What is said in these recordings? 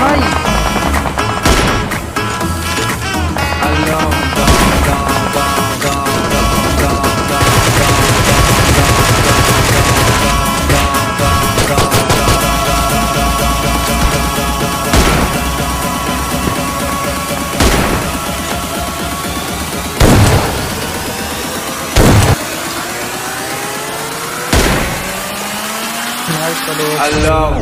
travail. Alors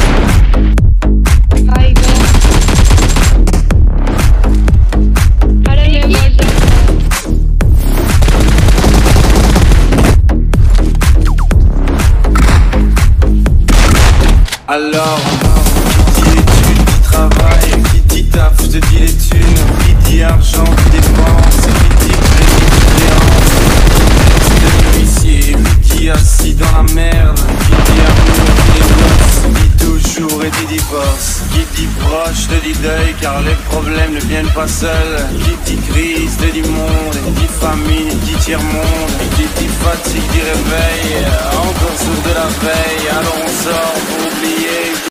Alors, qui dit études, qui travaille, qui dit taf, je te dis les thunes, qui dit argent, qui dépense, qui dit crédit, créance, de l'huissier, qui dit assis dans la merde, qui dit amour, qui dit gosses, dit toujours et dit divorce, qui dit proche, te dit deuil, car les problèmes ne viennent pas seuls, qui dit crise, te dit monde, qui dit famine, dit tiers-monde, qui dit fatigue, dit réveil, encore sourd de la veille, alors on sort pour oublier.